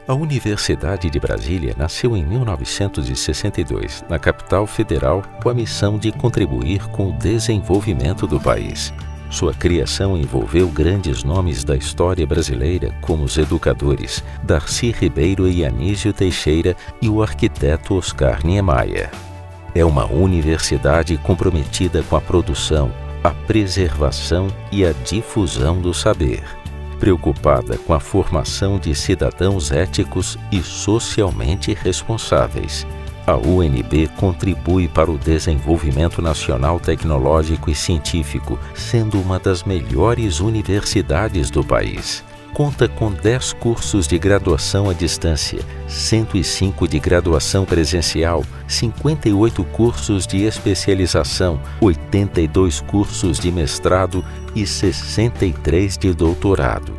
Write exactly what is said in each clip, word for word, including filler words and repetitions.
A Universidade de Brasília nasceu em mil novecentos e sessenta e dois, na capital federal, com a missão de contribuir com o desenvolvimento do país. Sua criação envolveu grandes nomes da história brasileira, como os educadores Darcy Ribeiro e Anísio Teixeira e o arquiteto Oscar Niemeyer. É uma universidade comprometida com a produção, a preservação e a difusão do saber, preocupada com a formação de cidadãos éticos e socialmente responsáveis. A U N B contribui para o desenvolvimento nacional tecnológico e científico, sendo uma das melhores universidades do país. Conta com dez cursos de graduação à distância, cento e cinco de graduação presencial, cinquenta e oito cursos de especialização, oitenta e dois cursos de mestrado e sessenta e três de doutorado.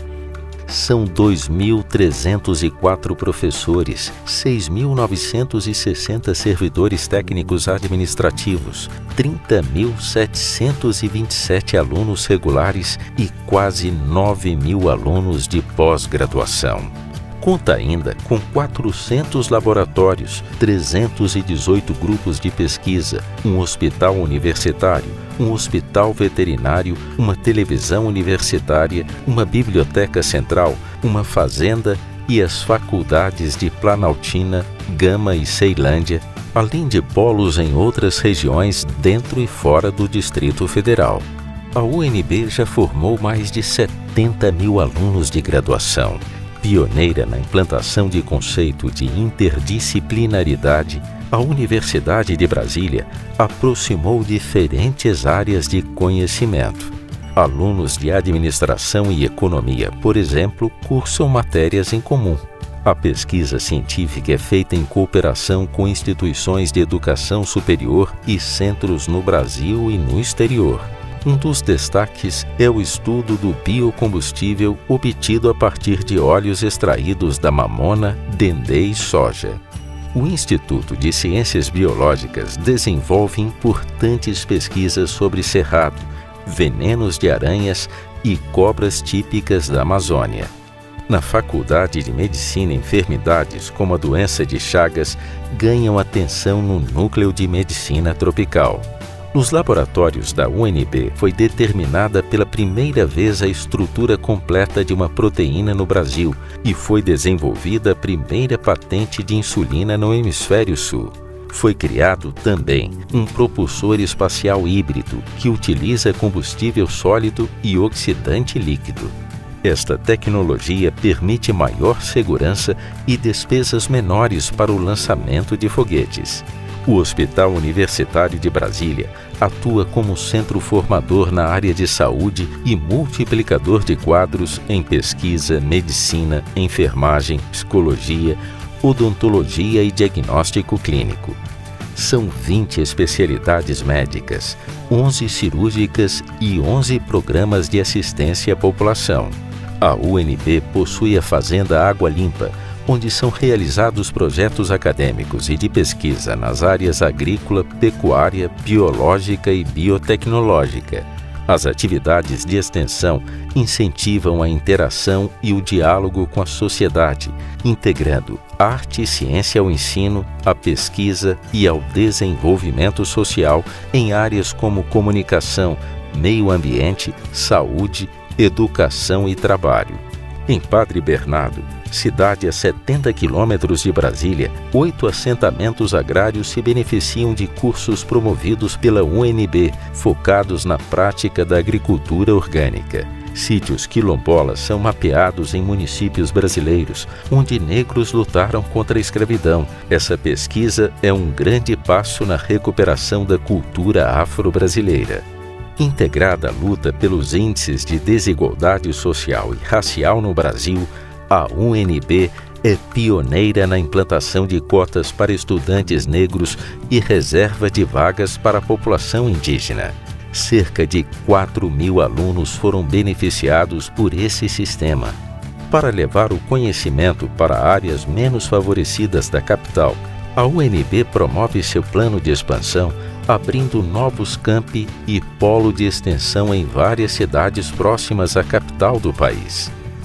São dois mil trezentos e quatro professores, seis mil novecentos e sessenta servidores técnicos administrativos, trinta mil setecentos e vinte e sete alunos regulares e quase nove mil alunos de pós-graduação. Conta ainda com quatrocentos laboratórios, trezentos e dezoito grupos de pesquisa, um hospital universitário, um hospital veterinário, uma televisão universitária, uma biblioteca central, uma fazenda e as faculdades de Planaltina, Gama e Ceilândia, além de polos em outras regiões dentro e fora do Distrito Federal. A U N B já formou mais de setenta mil alunos de graduação. Pioneira na implantação de conceito de interdisciplinaridade, a Universidade de Brasília aproximou diferentes áreas de conhecimento. Alunos de administração e economia, por exemplo, cursam matérias em comum. A pesquisa científica é feita em cooperação com instituições de educação superior e centros no Brasil e no exterior. Um dos destaques é o estudo do biocombustível obtido a partir de óleos extraídos da mamona, dendê e soja. O Instituto de Ciências Biológicas desenvolve importantes pesquisas sobre cerrado, venenos de aranhas e cobras típicas da Amazônia. Na Faculdade de Medicina, enfermidades como a doença de Chagas ganham atenção no Núcleo de Medicina Tropical. Nos laboratórios da U N B foi determinada pela primeira vez a estrutura completa de uma proteína no Brasil e foi desenvolvida a primeira patente de insulina no Hemisfério Sul. Foi criado também um propulsor espacial híbrido que utiliza combustível sólido e oxidante líquido. Esta tecnologia permite maior segurança e despesas menores para o lançamento de foguetes. O Hospital Universitário de Brasília atua como centro formador na área de saúde e multiplicador de quadros em pesquisa, medicina, enfermagem, psicologia, odontologia e diagnóstico clínico. São vinte especialidades médicas, onze cirúrgicas e onze programas de assistência à população. A U N B possui a Fazenda Água Limpa, onde são realizados projetos acadêmicos e de pesquisa nas áreas agrícola, pecuária, biológica e biotecnológica. As atividades de extensão incentivam a interação e o diálogo com a sociedade, integrando arte e ciência ao ensino, à pesquisa e ao desenvolvimento social em áreas como comunicação, meio ambiente, saúde, educação e trabalho. Em Padre Bernardo, cidade a setenta quilômetros de Brasília, oito assentamentos agrários se beneficiam de cursos promovidos pela U N B, focados na prática da agricultura orgânica. Sítios quilombolas são mapeados em municípios brasileiros, onde negros lutaram contra a escravidão. Essa pesquisa é um grande passo na recuperação da cultura afro-brasileira. Integrada à luta pelos índices de desigualdade social e racial no Brasil, a U N B é pioneira na implantação de cotas para estudantes negros e reserva de vagas para a população indígena. Cerca de quatro mil alunos foram beneficiados por esse sistema. Para levar o conhecimento para áreas menos favorecidas da capital, a U N B promove seu plano de expansão, abrindo novos campi e polo de extensão em várias cidades próximas à capital do país.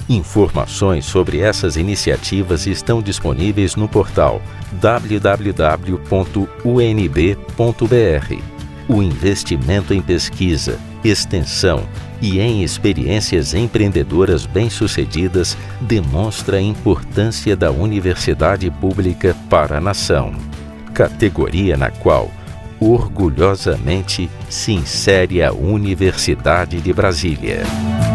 Informações sobre essas iniciativas estão disponíveis no portal w w w ponto u n b ponto b r. O investimento em pesquisa, extensão e em experiências empreendedoras bem-sucedidas demonstra a importância da universidade pública para a nação, categoria na qual, orgulhosamente, se insere a Universidade de Brasília.